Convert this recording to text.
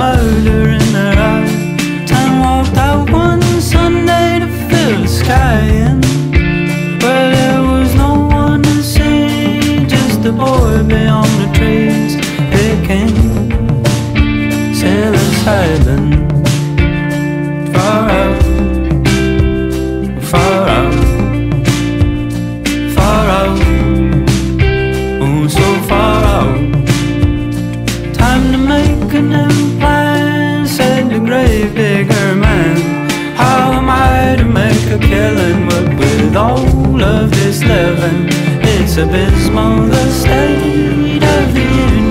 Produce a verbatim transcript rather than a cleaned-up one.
murder in their eyes. Ten walked out one Sunday to fill the sky in, where there was no one to see, just a boy beyond the trees. They came, sailors island, far out, far out, far out, oh so far out. Time to make a new plan, said the gravedigger man. How am I to make a killing? But with all of this living, it's abysmal, the state of the union.